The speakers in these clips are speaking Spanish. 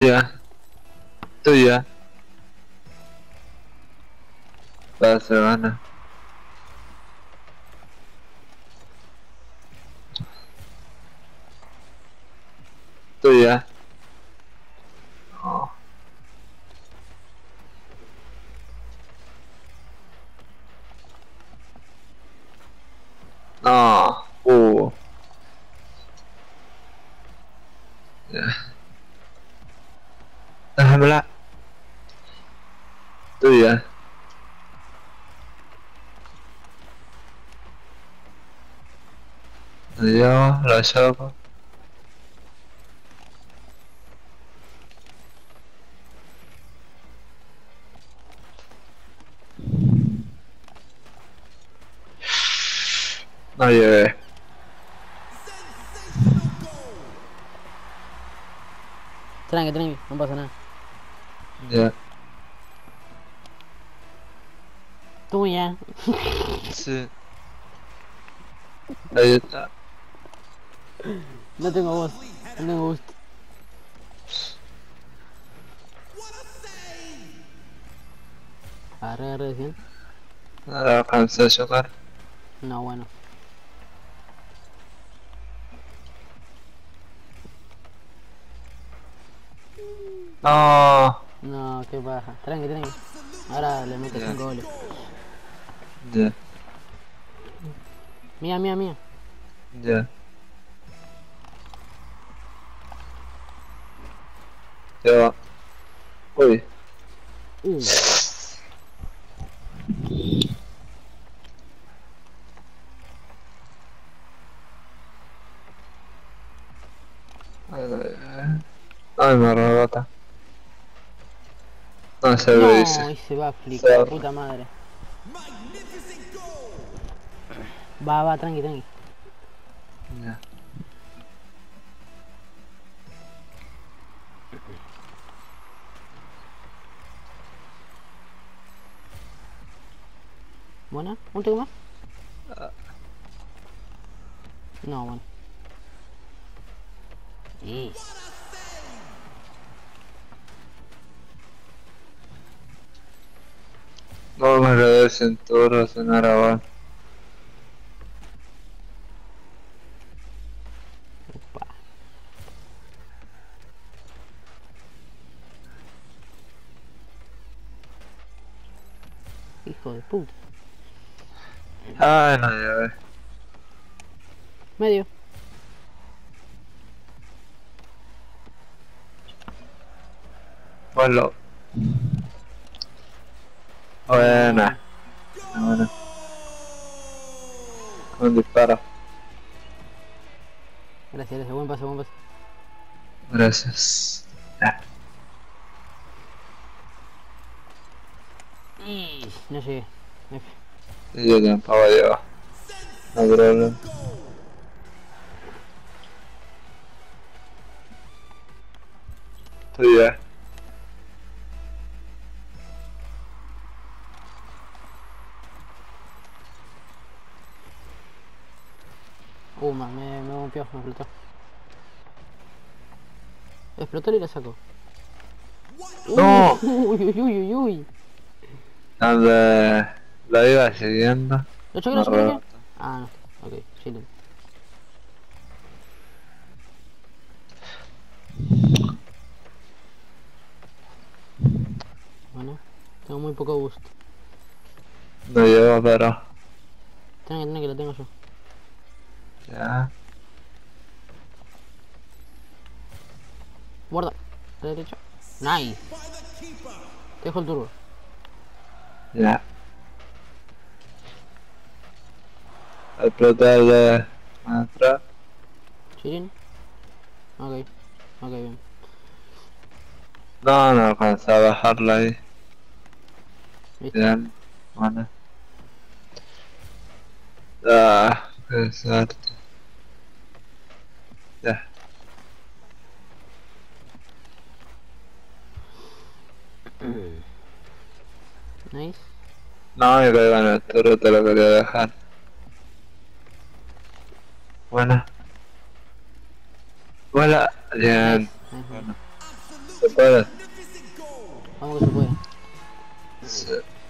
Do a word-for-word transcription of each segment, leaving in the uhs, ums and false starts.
Ya, tuya, para semana. Tuya. Oh. No, uh. Ya. Déjamela. Tuya. Adiós, la sopa. No llegué. Tranqui, tranqui, no pasa nada. Ya. Tuya. Sí. Ahí está. No tengo voz, no tengo gusto. Agarré, agarré de cien. Ahora alcancé a chocar. No, bueno. No. No, qué baja. Tranqui, tranqui. Ahora le meto Ya. cinco goles. Ya. Mía, mía, mía. Ya. Ya va. Uy. Uh. Ay, me rebota. No se lo dice. No, y se va a flick, la Zorro. puta madre. Va, va, tranqui, tranqui. Ya. Buena, un toque más. No, bueno. Y... No me lo de cintura, sin Aragón. Upa. Hijo de puta. Ay, no llegué. Medio. Bueno. Buena. Buena. Un disparo. Gracias, gracias. Buen pase, buen pase. Gracias. Ya. Y... No llegué. F. Y yo tampoco llego. No hay problema. Estoy ya. Uh, man, me, me rompió, me explotó. Explotó y la sacó. No. Uy, uy, uy, uy, uy. Donde lo iba siguiendo. ¿Lo choqué, Me lo choqué, lo choqué? rebota. Ah, no. Ok, chilling. Bueno, tengo muy poco boost. No llego, pero. Tiene que tener que lo tengo yo. Ya. Guarda. De derecha. Nice. Te dejo el turbo. Ya. Explotar de atrás. Chilling. Ok. Ok, bien. No, no alcanzé a bajarla ahí. Listo. Bien. Bueno. Ah, qué suerte. Ya. Nice. No, yo creo que en el turro te lo quería dejar. Buena. Buena. Bien. Nice. Nice. Bueno. ¿Se puede? Vamos que se puede. Sí.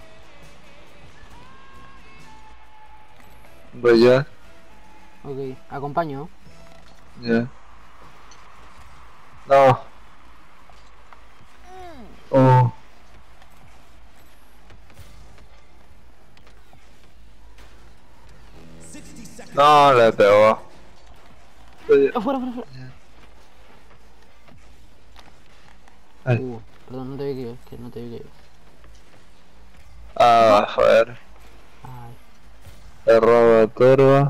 Voy ya. Ok, acompaño. Ya. No. Oh. No, le pegó. Estoy- Afuera, afuera, afuera. Ay. Uh, perdón, no te vi que es que no te vi que Ah, joder. Ay, Le robo turbo.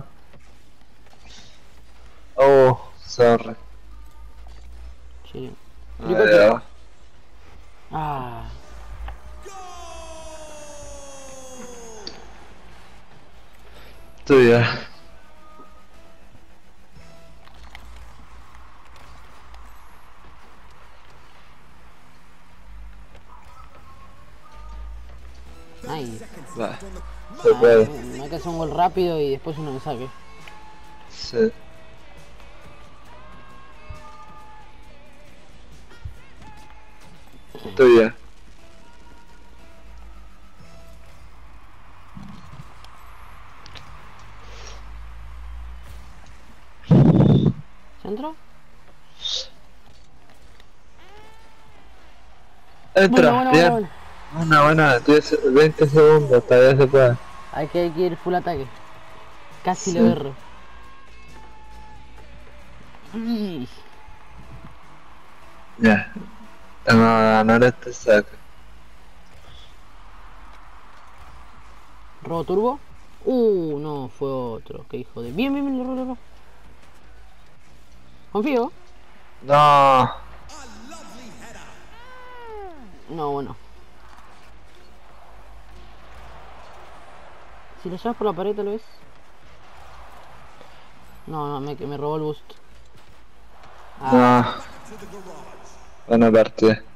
Oh, sorry. sí. Ah, Triple kill. ya. Ah, Tuya. nice. Va. Se Ah, puede. me me hace un gol rápido y después uno me saque. Sí. Tuya. ¿Centro? Entra, Bueno, bueno, bueno, bien. bueno. Una buena, diez, veinte segundos, todavía se puede. Hay que, hay que ir full ataque. Casi Sí. lo erro. Ay. Ya. Vamos a ganar este saque. ¿Robo turbo? Uh, no, fue otro. Qué hijo de. Bien, bien, bien, lo robo, lo robo. Confío. No. No, bueno. Si lo llevas por la pared, tal vez. No, no, me, me robó el boost. Ah, No. Buena partida.